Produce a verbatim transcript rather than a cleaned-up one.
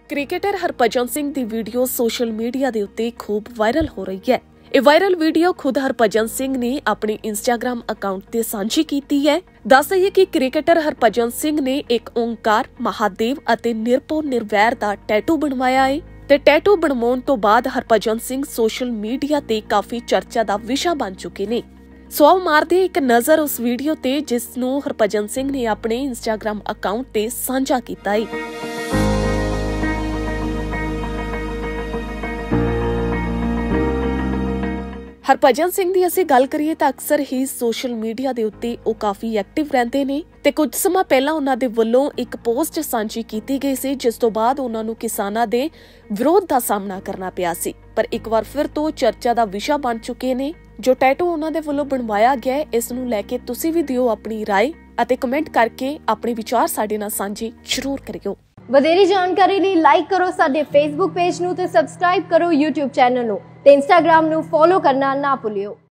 Cricketer Harbhajan Singh की video social media के उत्ते खूब वायरल हो रही है। ये वायरल वीडियो खुद हरभजन सिंह ने अपने इंस्टाग्राम अकाउंट ते साझी की है। दस दईए कि क्रिकेटर हरभजन सिंह ने एक ओंकार, महादेव अते निरभौ निर्वैर का टैटू बनवाया है ते टैटू बनवाउण तो बाद हरभजन सिंह सोशल मीडिया ते काफी चर्चा का विषय बन चुके ने। सो आओ मारदे एक नज़र उस वीडियो ते जिसनूं हरभजन सिंह ने अपने इंस्टाग्राम अकाउंट ते साझा कीता है। हरभजन सिंह की असीं गल करिए तां अक्सर ही सोशल मीडिया के उत्ते वो काफ़ी एक्टिव रहते ने ते कुछ समा पहला उन्हां दे वल्लों एक पोस्ट साझी की गई सी जिस तो बाद उन्हां नूं किसानां दे विरोध का सामना करना पिया सी। पर एक बार फिर तो चर्चा का विषय बन चुके ने। जो टैटू उन्हां दे वल्लों बनवाया गया है इस नूं लैके तुसीं भी दिओ अपनी राय अते कमेंट करके अपने विचार साडे नाल साझे जरूर करियो। ਵਧੇਰੀ ਜਾਣਕਾਰੀ ਲਈ ਲਾਈਕ ਕਰੋ ਸਾਡੇ ਫੇਸਬੁੱਕ ਪੇਜ ਨੂੰ ਤੇ ਸਬਸਕ੍ਰਾਈਬ ਕਰੋ YouTube ਚੈਨਲ ਨੂੰ ਤੇ Instagram ਨੂੰ ਫੋਲੋ ਕਰਨਾ ਨਾ ਭੁੱਲਿਓ।